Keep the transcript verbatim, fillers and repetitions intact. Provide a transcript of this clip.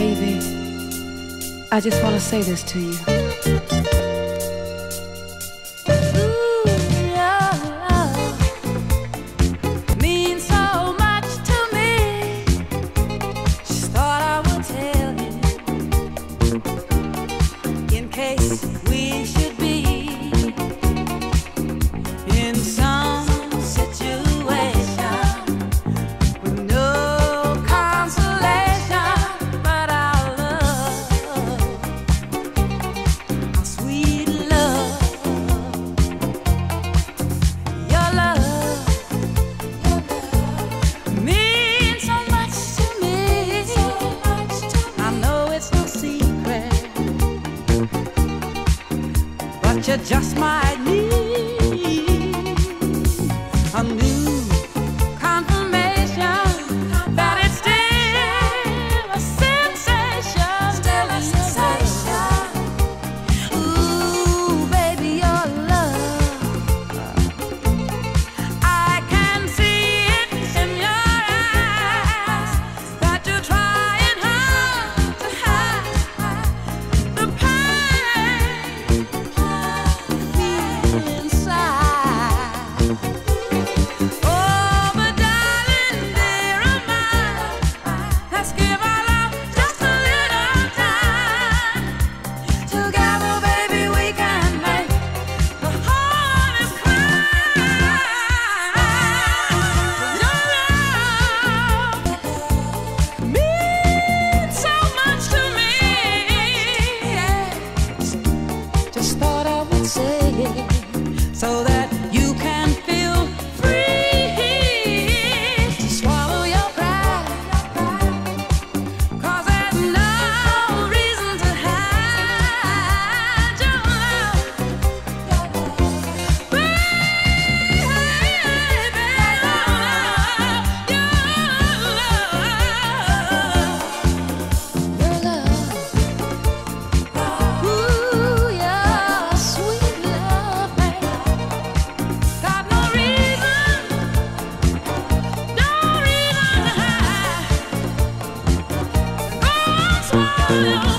Baby, I just want to say this to you. You just might need a new confirmation that it's still a sensation, still a sensation. Ooh, baby, your love, I can see it in your eyes that you're trying hard to hide the pain inside. Oh, but darling, dear of mine, let's give our love just a little time. Together, baby, we can make the hardest cry. Your love means so much to me. Just thought I would say it so that you can feel free to swallow your pride. 'Cause there's no reason to hide your love, baby. Your love, ooh, your sweet love, baby. Got no reason, no reason to hide. Go on, swallow your